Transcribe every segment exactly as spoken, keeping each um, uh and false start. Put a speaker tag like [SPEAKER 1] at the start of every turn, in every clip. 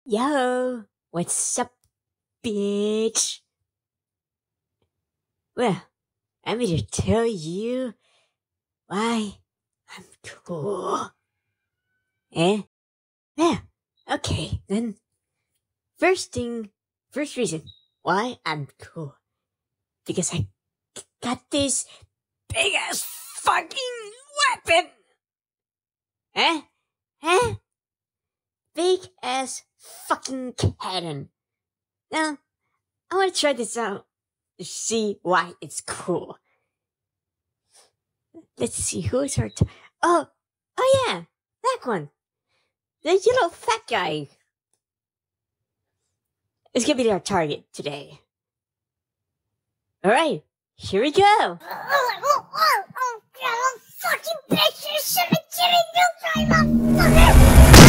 [SPEAKER 1] Yo, what's up, bitch? Well, I'm here to tell you why I'm cool. Eh? Yeah, okay, then. First thing, first reason why I'm cool. Because I got this big ass fucking weapon! Eh? Eh? Big ass fucking cannon. Now, I wanna try this out to see why it's cool. Let's see, who's our t- Oh, oh yeah, that one. The little fat guy. Is gonna be our target today. Alright, here we go.
[SPEAKER 2] Fucking bitch, you should have given milk, motherfucker!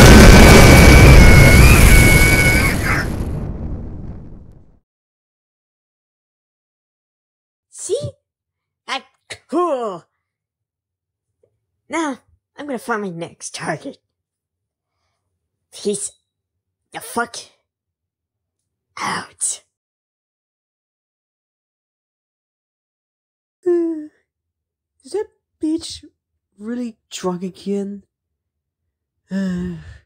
[SPEAKER 1] See? That's cool. Now, I'm gonna find my next target. Peace the fuck out.
[SPEAKER 3] Uh, is that bitch really drunk again? Uh,